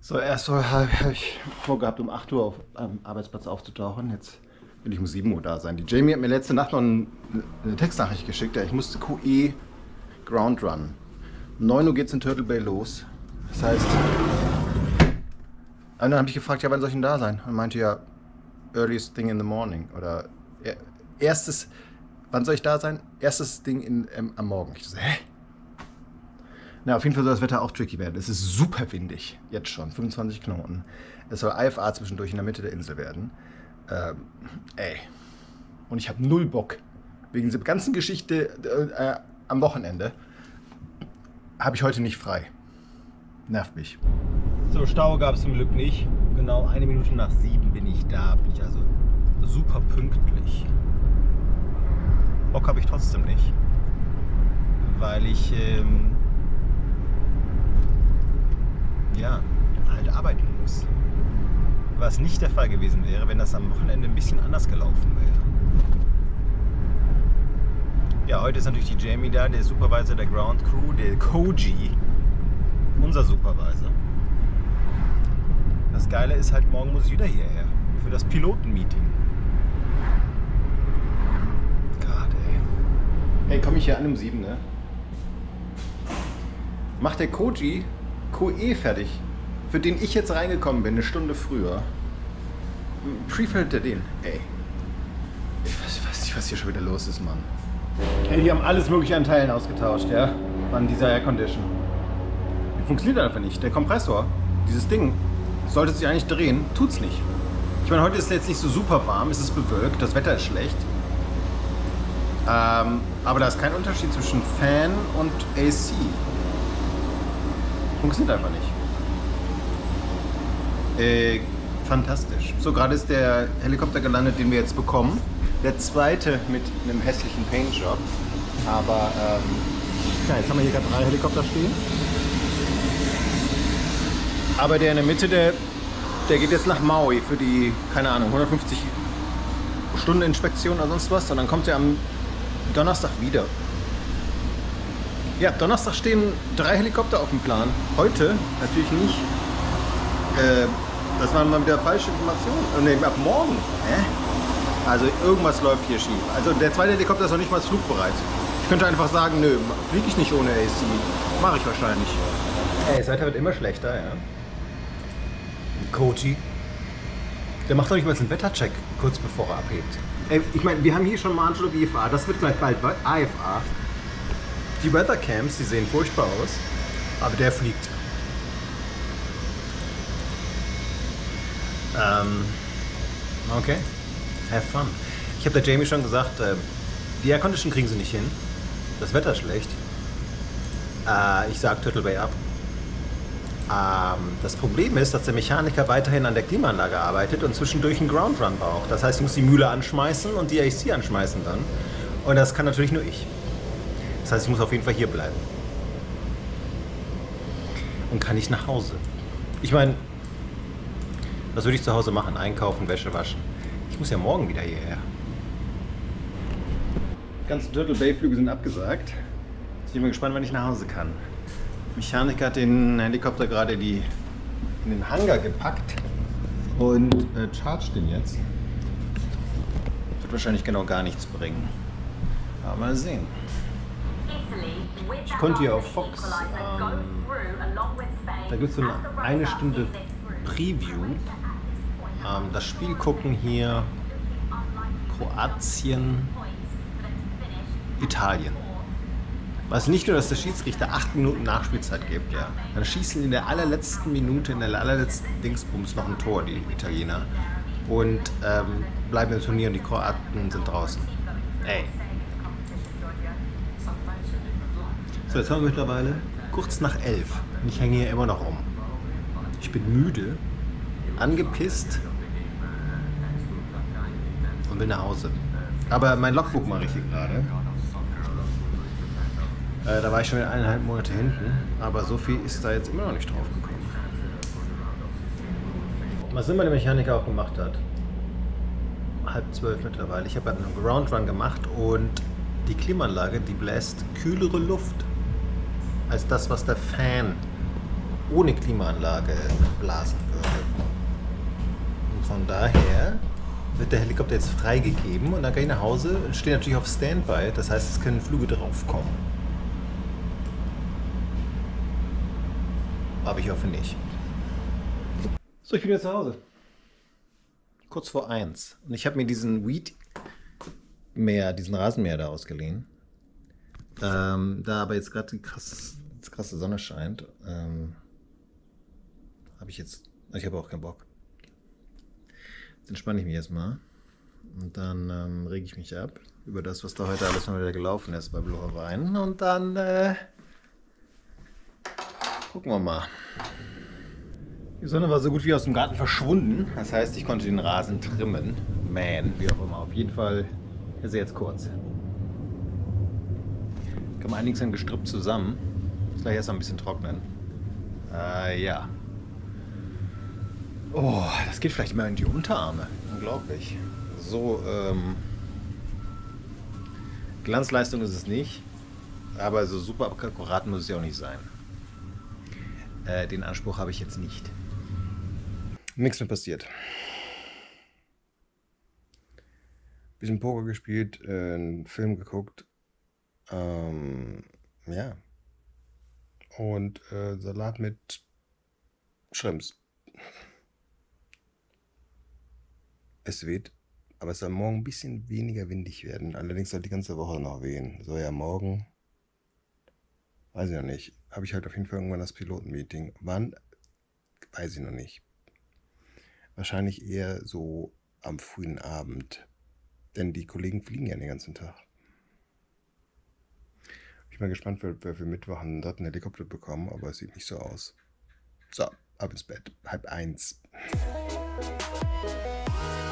So, erst habe ich vorgehabt, um 8 Uhr am Arbeitsplatz aufzutauchen. Jetzt will ich um 7 Uhr da sein. Die Jamie hat mir letzte Nacht noch eine Textnachricht geschickt. Ja, ich musste QE Ground Run. Um 9 Uhr geht es in Turtle Bay los. Das heißt, und dann habe ich gefragt, ja, wann soll ich denn da sein? Und meinte ja, earliest thing in the morning. Oder wann soll ich da sein? Erstes Ding am Morgen. Ich so, hä? Na, auf jeden Fall soll das Wetter auch tricky werden. Es ist super windig, jetzt schon, 25 Knoten. Es soll IFA zwischendurch in der Mitte der Insel werden. Und ich habe null Bock. Wegen dieser ganzen Geschichte am Wochenende habe ich heute nicht frei. Nervt mich. So, Stau gab es zum Glück nicht. Genau 1 Minute nach 7 bin ich da. Bin ich also super pünktlich. Bock habe ich trotzdem nicht. Weil ich halt arbeiten muss. Was nicht der Fall gewesen wäre, wenn das am Wochenende ein bisschen anders gelaufen wäre. Ja, heute ist natürlich die Jamie da, der Supervisor der Ground Crew, der Koji, unser Supervisor. Das Geile ist halt, morgen muss ich wieder hierher, für das Pilotenmeeting. Gott, ey. Hey, komme ich hier an um 7, ne? Macht der Koji QE fertig, für den ich jetzt reingekommen bin, eine Stunde früher. Prefällt er den? Ey. Ich weiß nicht, was hier schon wieder los ist, Mann. Ey, die haben alles mögliche an Teilen ausgetauscht, ja? An dieser Air Condition. Die funktioniert einfach nicht. Der Kompressor, dieses Ding, sollte sich eigentlich drehen, tut's nicht. Ich meine, heute ist es jetzt nicht so super warm, es ist bewölkt, das Wetter ist schlecht. Aber da ist kein Unterschied zwischen Fan und AC. Funktioniert einfach nicht. Fantastisch. So, gerade ist der Helikopter gelandet, den wir jetzt bekommen. Der zweite mit einem hässlichen Paintjob. Aber, jetzt haben wir hier gerade 3 Helikopter stehen. Aber der in der Mitte, der geht jetzt nach Maui für die, keine Ahnung, 150 Stunden Inspektion oder sonst was. Und dann kommt er am Donnerstag wieder. Ja, Donnerstag stehen 3 Helikopter auf dem Plan. Heute natürlich nicht. Das waren mal wieder falsche Informationen. Ne, ab morgen. Also irgendwas läuft hier schief. Also der zweite Helikopter ist noch nicht mal flugbereit. Ich könnte einfach sagen, nö, fliege ich nicht ohne AC. Mache ich wahrscheinlich. Ey, das Wetter wird immer schlechter, ja. Koji. Der macht doch nicht mal einen Wettercheck, kurz bevor er abhebt. Ey, ich meine, wir haben hier schon Marshall IFA. Das wird gleich bald IFA. Die Weathercams, die sehen furchtbar aus, aber der fliegt. Okay, have fun. Ich habe der Jamie schon gesagt, die Air Condition kriegen sie nicht hin. Das Wetter ist schlecht. Ich sag Turtle Bay ab. Das Problem ist, dass der Mechaniker weiterhin an der Klimaanlage arbeitet und zwischendurch einen Ground Run braucht. Das heißt, ich muss die Mühle anschmeißen und die AC anschmeißen dann. Und das kann natürlich nur ich. Das heißt, ich muss auf jeden Fall hier bleiben. Und kann nicht nach Hause. Ich meine, was würde ich zu Hause machen? Einkaufen, Wäsche waschen. Ich muss ja morgen wieder hierher. Die ganzen Turtle Bay Flüge sind abgesagt. Jetzt bin ich mal gespannt, wann ich nach Hause kann. Der Mechaniker hat den Helikopter gerade in den Hangar gepackt und chargt den jetzt. Wird wahrscheinlich genau gar nichts bringen. Aber mal sehen. Ich konnte hier auf Fox, da gibt es so eine Stunde Preview, das Spiel gucken hier, Kroatien, Italien. Was nicht nur, dass der Schiedsrichter 8 Minuten Nachspielzeit gibt, ja. Dann schießen in der allerletzten Minute, in der allerletzten Dingsbums noch ein Tor, die Italiener. Und bleiben im Turnier und die Kroaten sind draußen. Ey. So, jetzt haben wir mittlerweile kurz nach 11 und ich hänge hier immer noch rum. Ich bin müde, angepisst und will nach Hause. Aber mein Logbook mache ich hier gerade. Da war ich schon 1,5 Monate hinten, aber so viel ist da jetzt immer noch nicht drauf gekommen. Was immer der Mechaniker auch gemacht hat, 11:30 mittlerweile. Ich habe einen Ground Run gemacht und die Klimaanlage, die bläst kühlere Luft als das, was der Fan ohne Klimaanlage blasen würde. Und von daher wird der Helikopter jetzt freigegeben und dann gehe ich nach Hause und stehe natürlich auf Standby. Das heißt, es können Flüge draufkommen. Aber ich hoffe nicht. So, ich bin jetzt zu Hause. Kurz vor 1. Und ich habe mir diesen diesen Rasenmäher da ausgeliehen. Da aber jetzt gerade die krasse Sonne scheint, ich habe auch keinen Bock. Jetzt entspanne ich mich erstmal und dann rege ich mich ab über das, was da heute alles mal wieder gelaufen ist bei Blue Wein. Und dann gucken wir mal. Die Sonne war so gut wie aus dem Garten verschwunden. Das heißt, ich konnte den Rasen trimmen. Wie auch immer. Auf jeden Fall ist er jetzt kurz. Kann man einiges an Gestrüpp zusammen. Muss gleich erst mal ein bisschen trocknen. Ja. Oh, das geht vielleicht mal in die Unterarme. Unglaublich. So, Glanzleistung ist es nicht. Aber so super akkurat muss es ja auch nicht sein. Den Anspruch habe ich jetzt nicht. Nichts mehr passiert. Bisschen Poker gespielt, einen Film geguckt. Ja. Und Salat mit Shrimps. Es weht, aber es soll morgen ein bisschen weniger windig werden. Allerdings soll die ganze Woche noch wehen. So, ja, morgen, weiß ich noch nicht. Habe ich halt auf jeden Fall irgendwann das Pilotenmeeting. Wann? Weiß ich noch nicht. Wahrscheinlich eher so am frühen Abend. Denn die Kollegen fliegen ja den ganzen Tag. Ich bin mal gespannt, wer für Mittwoch einen dritten Helikopter bekommen, aber es sieht nicht so aus. So, ab ins Bett. 12:30.